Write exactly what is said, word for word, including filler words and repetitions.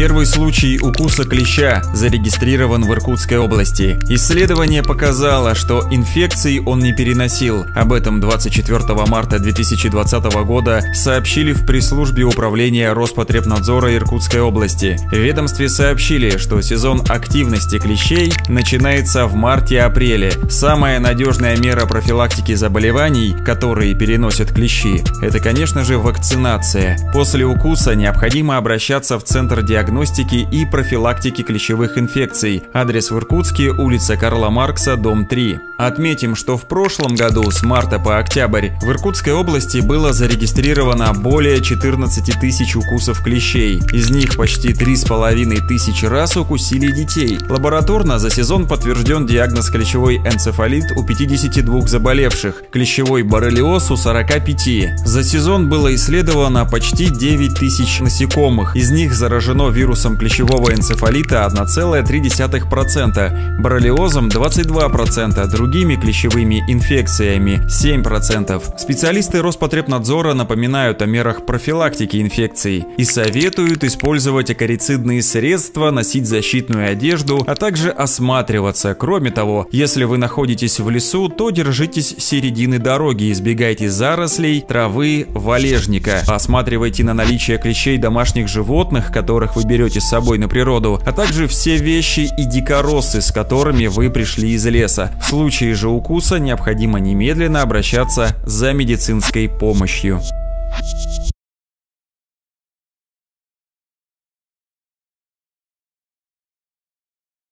Первый случай укуса клеща зарегистрирован в Иркутской области. Исследование показало, что инфекции он не переносил. Об этом двадцать четвёртого марта две тысячи двадцатого года сообщили в пресс-службе управления Роспотребнадзора Иркутской области. В ведомстве сообщили, что сезон активности клещей начинается в марте-апреле. Самая надежная мера профилактики заболеваний, которые переносят клещи, это, конечно же, вакцинация. После укуса необходимо обращаться в Центр диагностики и профилактики клещевых инфекций. Адрес в Иркутске, улица Карла Маркса, дом три. Отметим, что в прошлом году с марта по октябрь в Иркутской области было зарегистрировано более четырнадцати тысяч укусов клещей. Из них почти три с половиной тысячи раз укусили детей. Лабораторно за сезон подтвержден диагноз клещевой энцефалит у пятидесяти двух заболевших, клещевой боррелиоз у сорока пяти. За сезон было исследовано почти девять тысяч насекомых. Из них заражено вирусом клещевого энцефалита одна целая три десятых процента, боррелиозом двадцать два процента, другими клещевыми инфекциями семь процентов. Специалисты Роспотребнадзора напоминают о мерах профилактики инфекций и советуют использовать акарицидные средства, носить защитную одежду, а также осматриваться. Кроме того, если вы находитесь в лесу, то держитесь середины дороги, избегайте зарослей, травы, валежника. Осматривайте на наличие клещей домашних животных, которых вы берете с собой на природу, а также все вещи и дикоросы, с которыми вы пришли из леса. В случае же укуса необходимо немедленно обращаться за медицинской помощью.